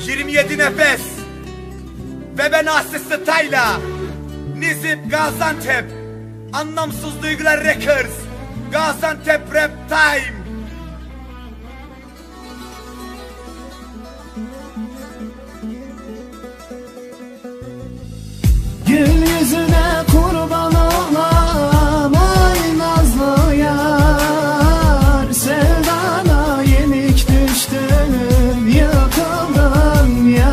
27 nefes ve ben Aslı Tayla, Nizip Gaziantep, Anlamsız Duygular Records, Gaziantep Rap Time. Gül yüzüne kurban olam ay nazlı yar, sevdana yenik düştüm yıkıldım ya.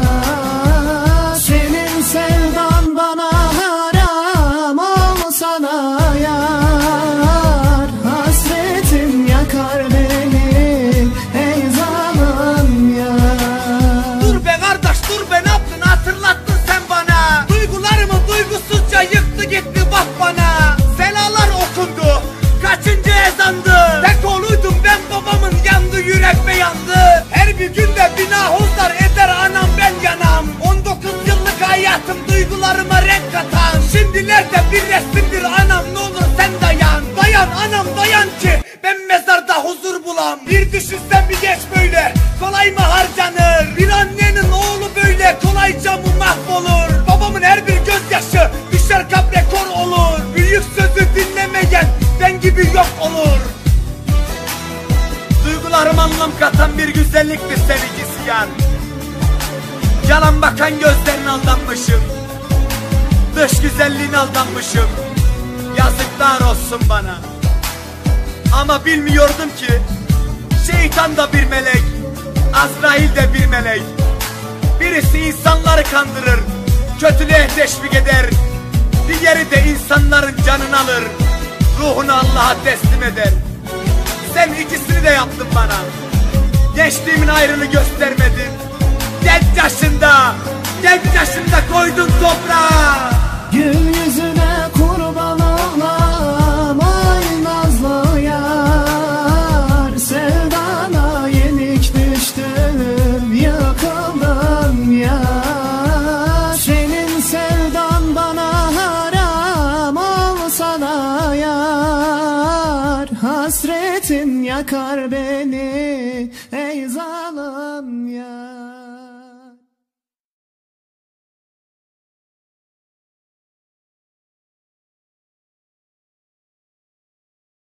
Senin sevdan bana haram olsana yar, hasretin yakar beni ey zalim yar. Dur be kardeş dur be, ne yaptın, hatırlattın sen bana. Duygularımı duygusuzca yıktı gitti bak bana. Selalar okundu, kaçıncı ezandı. Tek oğluydum ben, babamın yandı yürek ve yandı. Her bir günde bina huzlar eder anam ben yanam. 19 yıllık hayatım duygularıma renk katan. Şimdilerde bir resimdir anam, ne olur sen dayan. Dayan anam dayan ki ben mezarda huzur bulam. Bir düşünsen bir geç böyle kolay mı harcanır? Bir annenin oğlu böyle kolayca mı mahvolur? Babamın her bir gözyaşı düşer kabre kor olur. Büyük sözü dinlemeyen ben gibi yok olur. Duygularım anlam katan bir güzelliktir sevgisi yan. Yalan bakan gözlerine aldanmışım, dış güzelliğine aldanmışım. Yazıklar olsun bana. Ama bilmiyordum ki şeytan da bir melek, Azrail de bir melek. Birisi insanları kandırır, kötülüğe teşvik eder. Diğeri de insanların canını alır, ruhunu Allah'a teslim eder. Sen ikisini de yaptın bana. Gençliğimin ayrını göstermedin. Genç yaşında koydun toprağa. Gül yüzüne kurban olam ay nazlı yar, sevdana yenik düştüm yıkıldım ya. Senin sevdan bana haram olsana yar, hasretin yakar beni ey zalim yar.